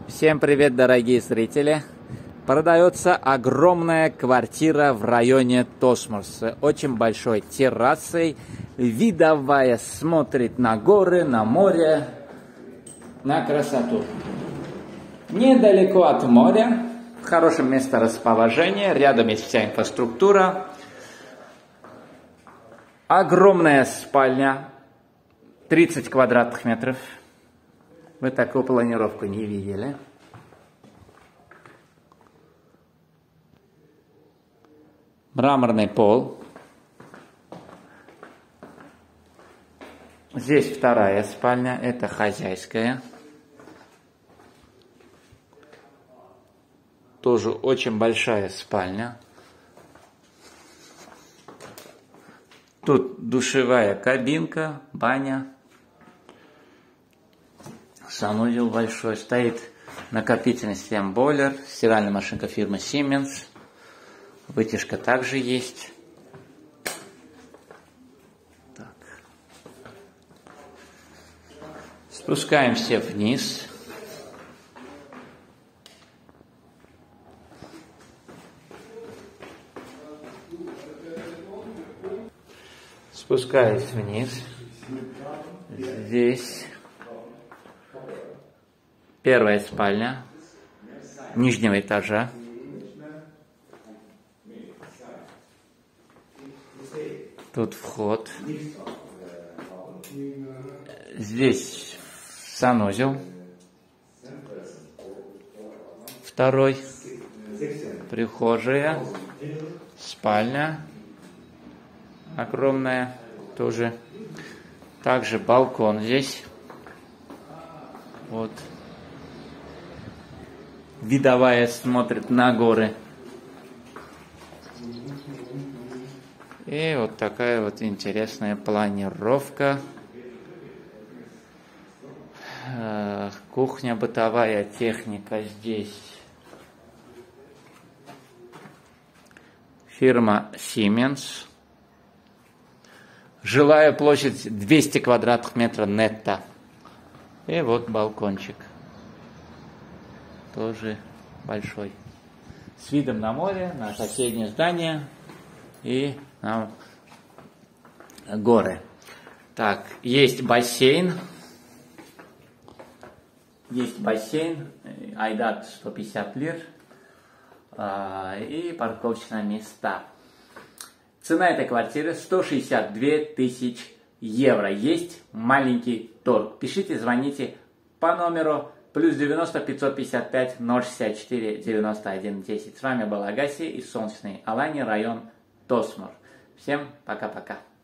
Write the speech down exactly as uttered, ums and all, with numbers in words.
Всем привет, дорогие зрители! Продается огромная квартира в районе Тосмор с очень большой террасой, видовая, смотрит на горы, на море, на красоту. Недалеко от моря, в хорошем месторасположении, рядом есть вся инфраструктура. Огромная спальня, тридцать квадратных метров. Вы такую планировку не видели. Мраморный пол. Здесь вторая спальня, это хозяйская. Тоже очень большая спальня. Тут душевая кабинка, баня. Санузел большой. Стоит накопительный систем бойлер. Стиральная машинка фирмы Siemens. Вытяжка также есть. Так. Спускаемся вниз. Спускаюсь вниз. Здесь первая спальня нижнего этажа. Тут вход. Здесь санузел. Второй. Прихожая. Спальня. Огромная тоже. Также балкон здесь. Вот. Видовая, смотрит на горы. И вот такая вот интересная планировка. Кухня, бытовая техника здесь. Фирма Siemens. Жилая площадь двести квадратных метров нетто. И вот балкончик. Тоже большой. С видом на море, на соседнее здание и на горы. Так, есть бассейн. Есть бассейн. Айдат сто пятьдесят лир. И парковочные места. Цена этой квартиры сто шестьдесят две тысячи евро. Есть маленький торг. Пишите, звоните по номеру плюс девяносто пятьсот пятьдесят пять ноль шестьдесят четыре девяносто один десять. С вами был Агаси из солнечной Алании, район Тосмор. Всем пока-пока.